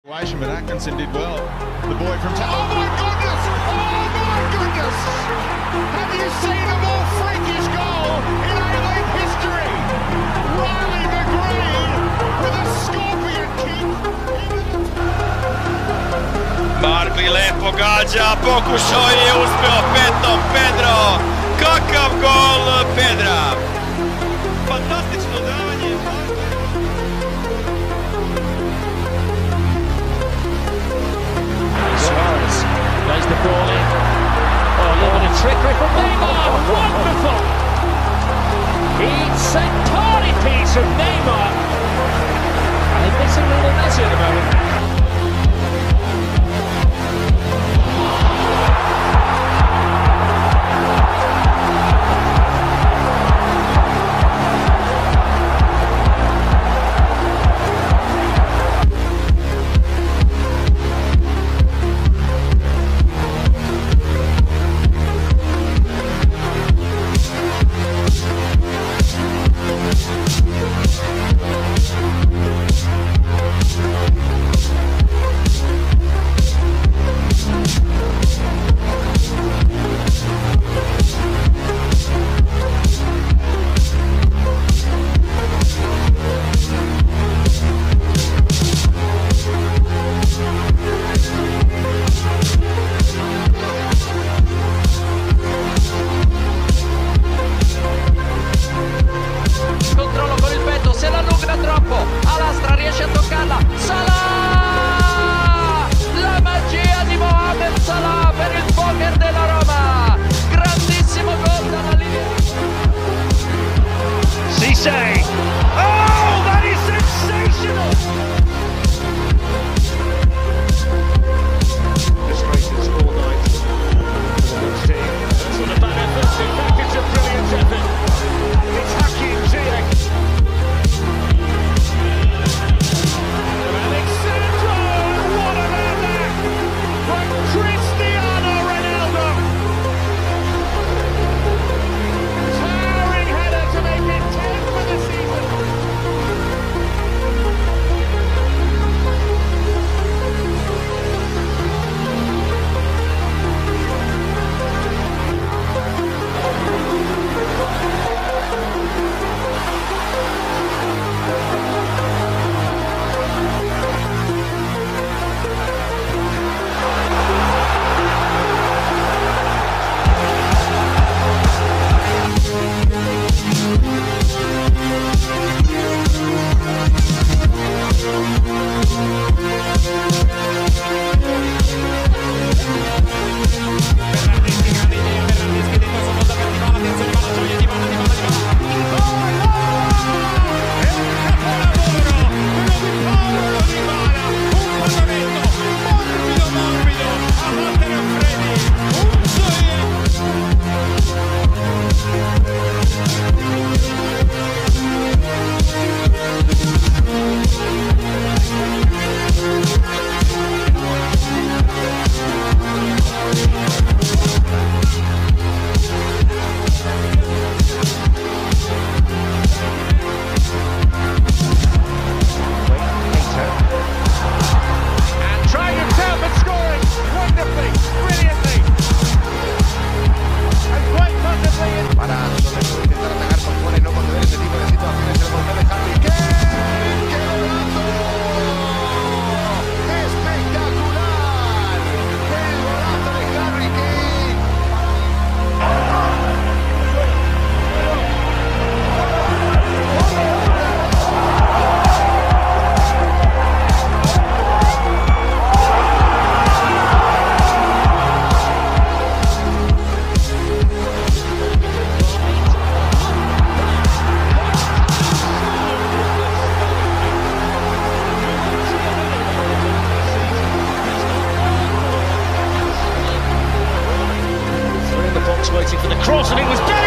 But Atkinson did well. The boy from oh my goodness! Oh my goodness! Have you seen a more freakish goal in A-League history? Riley McGreen with a scorpion kick. Barkley lepo gađa, pokušao je, uspeo petom Pedro. Kakav gol Pedra! Fantastično davanje. Suarez plays the ball in. Oh, a little bit of trickery from Neymar. Wonderful! It's a party piece from Neymar. And they're missing Lionel Messi at the moment. Oh, that is sensational! Frustrated all night for the next team. That's not a bad effort. In fact, it's a brilliant effort. It's Hakim Ziyech. Alexandro, what about that? From Cristiano Ronaldo. Towering header to make it 10 for the season. Waiting for the cross, and it was